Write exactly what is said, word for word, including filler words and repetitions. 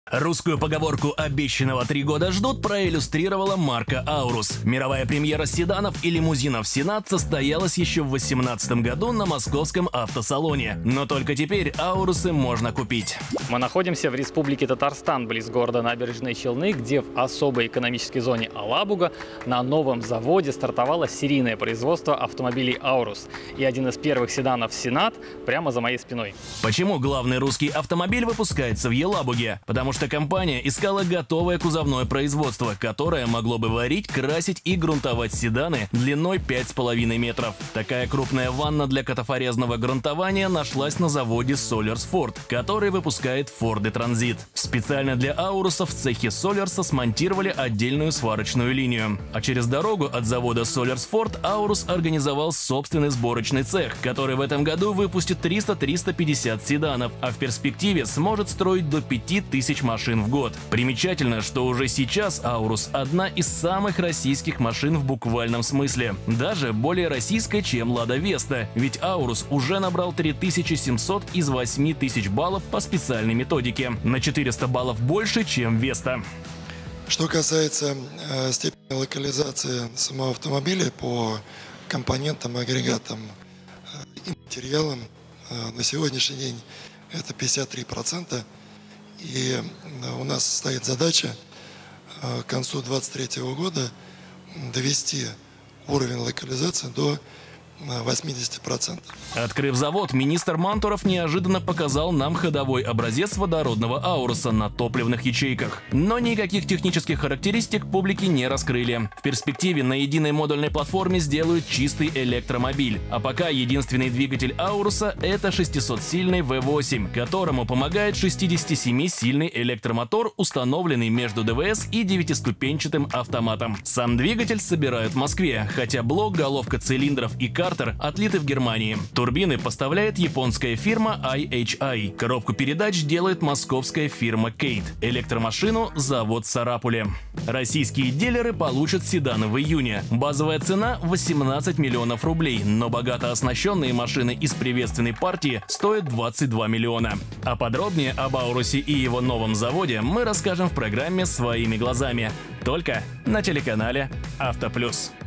Русскую поговорку «обещанного три года ждут» проиллюстрировала марка «Аурус». Мировая премьера седанов и лимузинов «Сенат» состоялась еще в две тысячи восемнадцатом году на московском автосалоне. Но только теперь «Аурусы» можно купить. Мы находимся в Республике Татарстан, близ города Набережные Челны, где в особой экономической зоне Алабуга на новом заводе стартовало серийное производство автомобилей «Аурус». И один из первых седанов «Сенат» прямо за моей спиной. Почему главный русский автомобиль выпускается в Елабуге? Потому что компания искала готовое кузовное производство, которое могло бы варить, красить и грунтовать седаны длиной пять с половиной метров. Такая крупная ванна для катафорезного грунтования нашлась на заводе Solers Ford, который выпускает Ford Transit. Специально для Аурусов в цехе Solers смонтировали отдельную сварочную линию. А через дорогу от завода Solers Ford Аурус организовал собственный сборочный цех, который в этом году выпустит триста — триста пятьдесят седанов, а в перспективе сможет строить до пяти тысяч машин в год. Примечательно, что уже сейчас Аурус – одна из самых российских машин в буквальном смысле. Даже более российская, чем Лада Веста, ведь Аурус уже набрал три тысячи семьсот из восьми тысяч баллов по специальной методике. На четыреста баллов больше, чем Веста. Что касается э, степени локализации самого автомобиля по компонентам, агрегатам э, и материалам, э, на сегодняшний день это пятьдесят три процента. И у нас стоит задача к концу две тысячи двадцать третьего года довести уровень локализации до восьмидесяти процентов. Открыв завод, министр Мантуров неожиданно показал нам ходовой образец водородного Ауруса на топливных ячейках. Но никаких технических характеристик публике не раскрыли. В перспективе на единой модульной платформе сделают чистый электромобиль. А пока единственный двигатель Ауруса – это шестисотсильный вэ восемь, которому помогает шестидесятисемисильный электромотор, установленный между ДВС и девятиступенчатым автоматом. Сам двигатель собирают в Москве, хотя блок, головка цилиндров и картер отлиты в Германии. Турбины поставляет японская фирма ай эйч ай. Коробку передач делает московская фирма Кейт. Электромашину – завод в Сарапуле. Российские дилеры получат седаны в июне. Базовая цена – восемнадцать миллионов рублей, но богато оснащенные машины из приветственной партии стоят двадцать два миллиона. А подробнее об Аурусе и его новом заводе мы расскажем в программе «Своими глазами». Только на телеканале Автоплюс.